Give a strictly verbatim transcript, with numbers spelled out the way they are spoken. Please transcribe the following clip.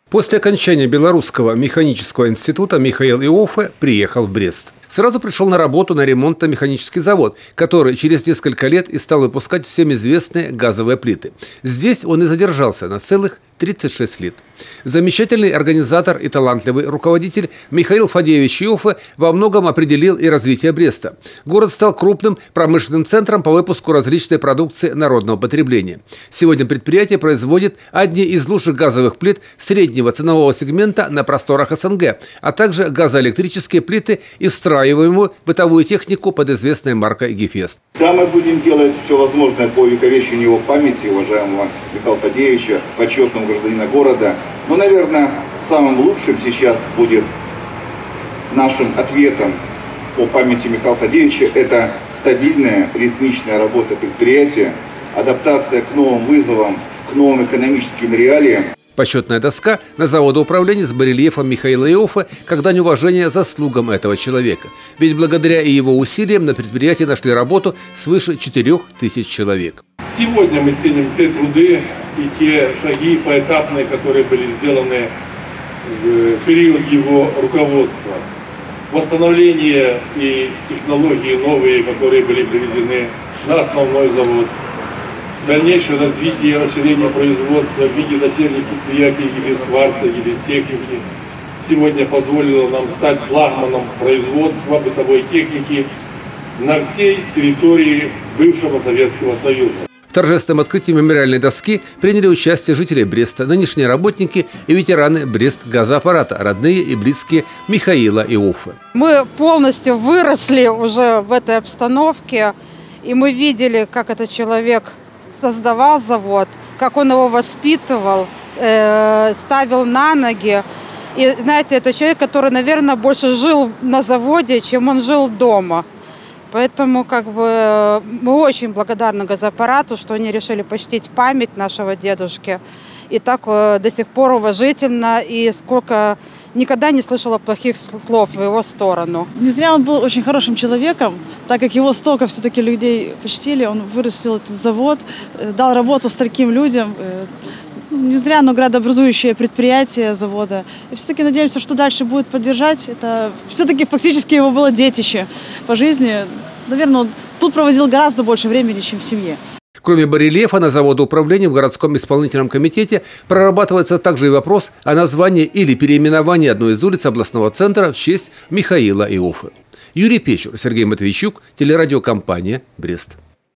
После окончания Белорусского механического института Михаил Иоффе приехал в Брест. Сразу пришел на работу на ремонтно-механический завод, который через несколько лет и стал выпускать всем известные газовые плиты. Здесь он и задержался на целых тридцать шесть лет. Замечательный организатор и талантливый руководитель Михаил Фадеевич Иоффе во многом определил и развитие Бреста. Город стал крупным промышленным центром по выпуску различной продукции народного потребления. Сегодня предприятие производит одни из лучших газовых плит среднего ценового сегмента на просторах СНГ, а также газоэлектрические плиты и встраиваемую бытовую технику под известной маркой Гефест. Да, мы будем делать все возможное по увековечению его памяти, уважаемого Михаила Фадеевича, почетного гражданина города. Но, наверное, самым лучшим сейчас будет нашим ответом по памяти Михаила Фадеевича это стабильная, ритмичная работа предприятия, адаптация к новым вызовам, к новым экономическим реалиям. Почетная доска на заводоуправлении с барельефом Михаила Иоффе как дань уважения заслугам этого человека. Ведь благодаря и его усилиям на предприятии нашли работу свыше четырёх тысяч человек. Сегодня мы ценим те труды и те шаги поэтапные, которые были сделаны в период его руководства. Восстановление и технологии новые, которые были привезены на основной завод. Дальнейшее развитие и расширение производства в виде дочерних предприятий Гефест-Кварца, Гефест-Техники сегодня позволило нам стать флагманом производства бытовой техники на всей территории бывшего Советского Союза. В торжественном открытии мемориальной доски приняли участие жители Бреста, нынешние работники и ветераны Брест-газоаппарата, родные и близкие Михаила Иоффе. Мы полностью выросли уже в этой обстановке, и мы видели, как этот человек создавал завод, как он его воспитывал, э, ставил на ноги. И знаете, это человек, который, наверное, больше жил на заводе, чем он жил дома. Поэтому как бы мы очень благодарны газоаппарату, что они решили почтить память нашего дедушки. И так э, до сих пор уважительно, и сколько никогда не слышала плохих слов в его сторону. Не зря он был очень хорошим человеком, так как его столько все-таки людей почтили, он вырастил этот завод, дал работу стольким людям. Не зря оно градообразующее предприятие завода. И все-таки надеемся, что дальше будет поддержать. Это все-таки фактически его было детище по жизни. Наверное, он тут проводил гораздо больше времени, чем в семье. Кроме барельефа, на заводоуправлении в городском исполнительном комитете прорабатывается также и вопрос о названии или переименовании одной из улиц областного центра в честь Михаила Иоффе. Юрий Печур, Сергей Матвейчук, телерадиокомпания «Брест».